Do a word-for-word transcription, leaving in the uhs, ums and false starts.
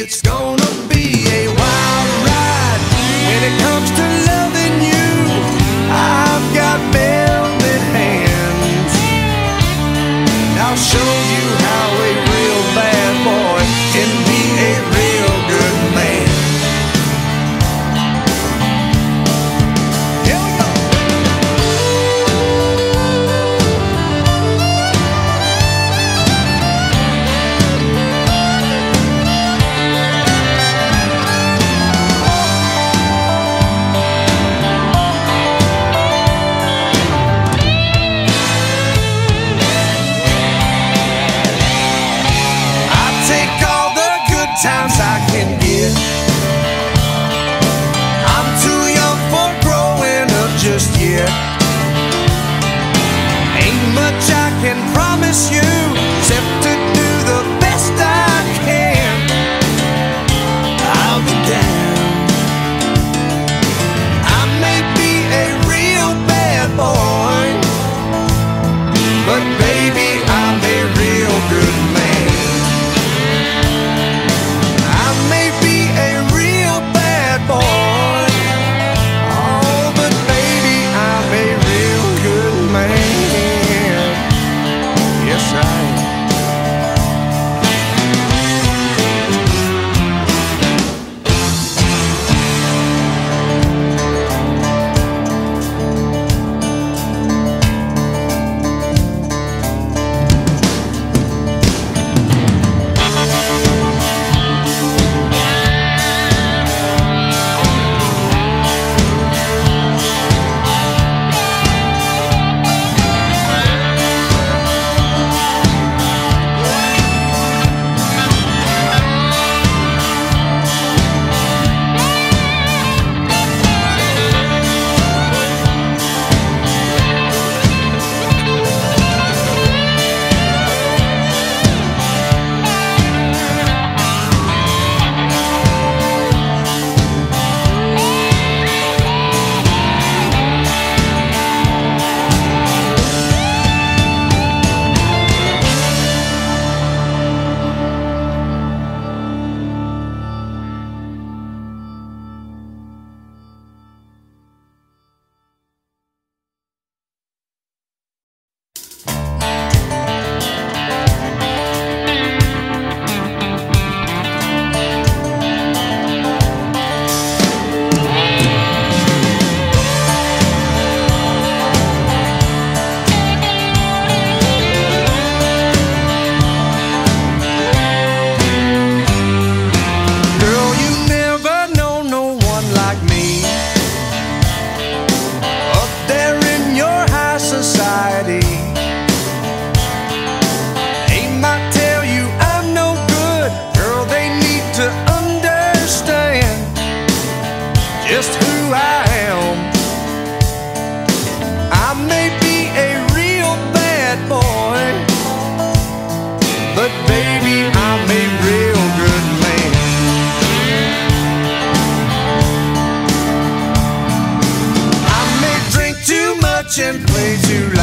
It's gonna be a wild ride when it comes to loving you. I've got velvet hands. I'll show you how a real bad boy can be a real good man. Here we go. Times I can get. I'm too young for growing up just yet. Ain't much I can promise you except to do the best I can. I'll be down. I may be a real bad boy, but baby, I'm a real good man. Just who I am. I may be a real bad boy, but baby, I'm a real good man. I may drink too much and play too